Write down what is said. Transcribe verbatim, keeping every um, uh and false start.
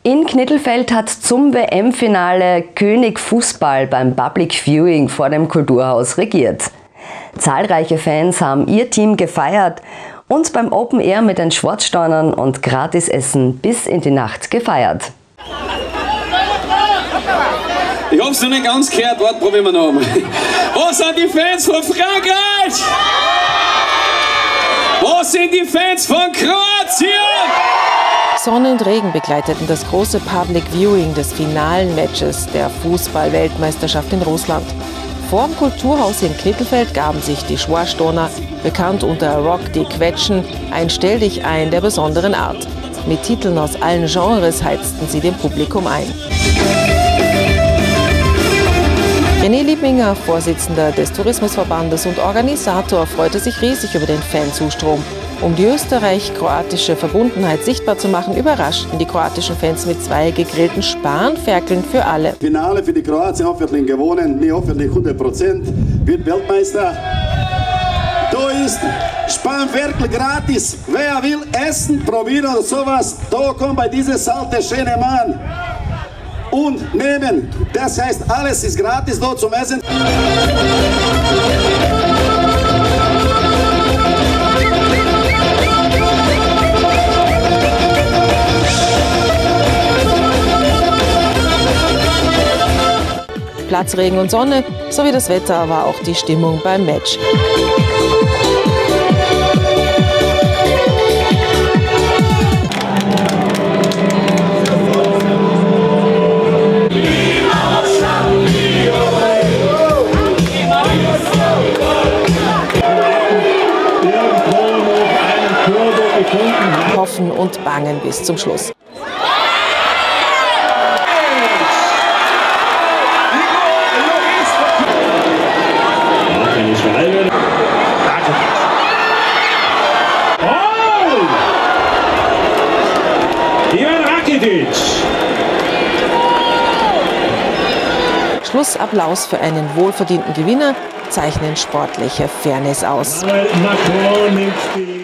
In Knittelfeld hat zum W M-Finale König Fußball beim Public Viewing vor dem Kulturhaus regiert. Zahlreiche Fans haben ihr Team gefeiert und beim Open Air mit den Schwarzsteinern und Gratisessen bis in die Nacht gefeiert. Ich hab's noch nicht ganz gehört, warte, probieren wir noch einmal. Wo sind die Fans von Frankreich? Wo sind die Fans von Kroatien? Sonne und Regen begleiteten das große Public Viewing des finalen Matches der Fußball-Weltmeisterschaft in Russland. Vor dem Kulturhaus in Knittelfeld gaben sich die Schwarstoner, bekannt unter Rock die Quetschen, ein Stell-dich-ein der besonderen Art. Mit Titeln aus allen Genres heizten sie dem Publikum ein. René Liebinger, Vorsitzender des Tourismusverbandes und Organisator, freute sich riesig über den Fanzustrom. Um die österreich-kroatische Verbundenheit sichtbar zu machen, überraschten die kroatischen Fans mit zwei gegrillten Spanferkeln für alle. Finale für die Kroatien hoffentlich gewonnen, nicht hoffentlich hundert Prozent, wird Weltmeister. Da ist Spanferkel gratis. Wer will essen, probieren oder sowas, da kommt bei dieser salte schöne Mann. Und nehmen, das heißt, alles ist gratis dort zum Essen. Platz, Regen und Sonne, sowie das Wetter war auch die Stimmung beim Match. Hoffen und bangen bis zum Schluss. Schlussapplaus für einen wohlverdienten Gewinner zeichnen sportliche Fairness aus. Macron nimmt die